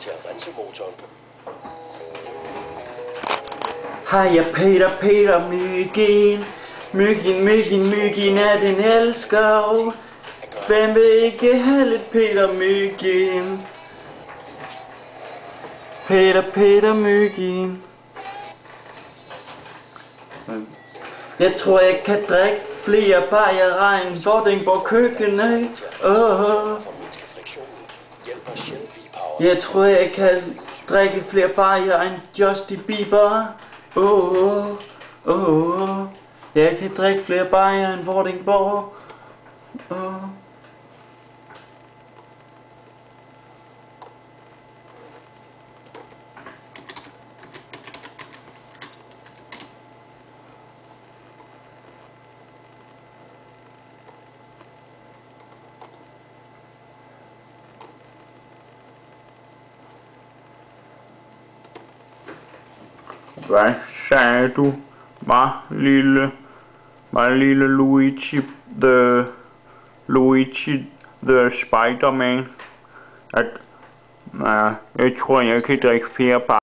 til at rense motoren. Hej, Peter, Myggen. Myggen er den elsker. Hvem vil ikke have lidt Peter Myggen? Peter Myggen. Jeg tror, jeg kan drikke flere bajere end Vordingborg køkkenet. Jeg tror, jeg kan drikke flere bajere end Justin Bieber. Jeg kan drikke flere bajere end Vordingborg. Hvad sagde du? Var lille Luigi the Spider-Man? Jeg tror, jeg kan drikke flere